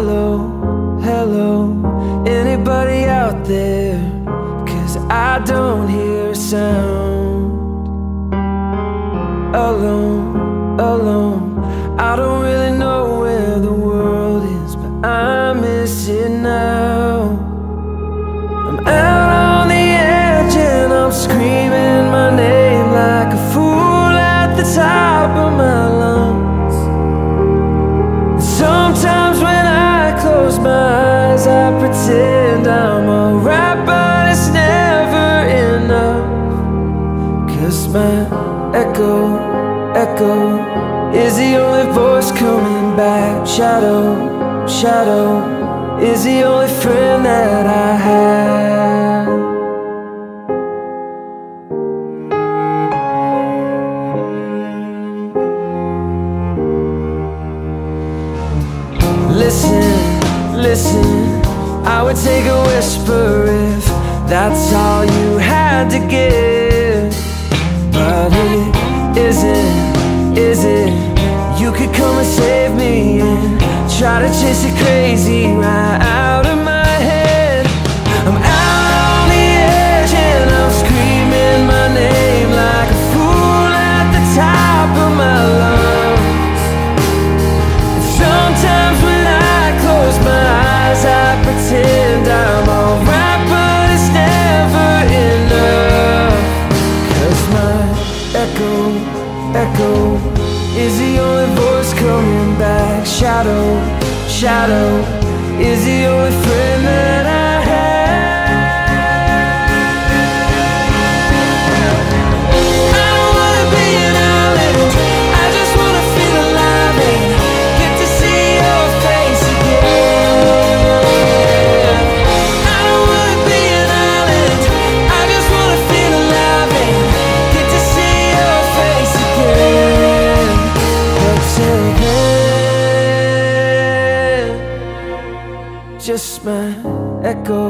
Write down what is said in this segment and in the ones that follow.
hello, hello, anybody out there? 'Cause I don't hear a sound. Alone, alone, I don't really know where the world is, but I miss it now. I'm out on the edge and I'm screaming my name like a fool at the top of my lungs. Sometimes when I close my eyes, I pretend I'm alright, but it's never enough. 'Cause my echo is the only voice coming back. Shadow is the only friend that I have. Listen, I would take a whisper if that's all you had to give. But it isn't, is it? You could come and save me and try to chase it crazy right out of my head. I'm out on the edge and I'm screaming my name like a fool at the top of my lungs. And sometimes when I close my eyes, I pretend I'm alright, but it's never enough. 'Cause my echo is the only voice coming back. Shadow is the only friend that I just my echo,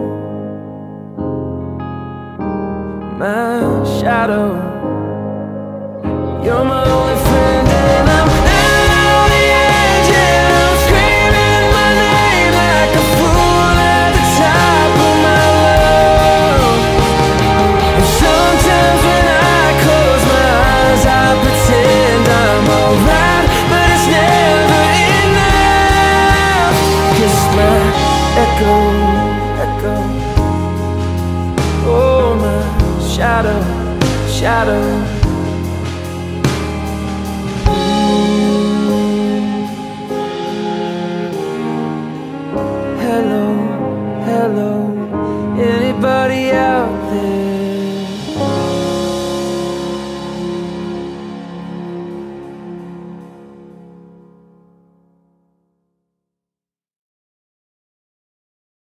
my shadow. You're my only friend and I'm out on the edge and I'm screaming my name like a fool at the top of my lungs. And sometimes when I close my eyes, I pretend I'm alright, but it's never enough. 'Cause my echo, oh my shadow. Hello,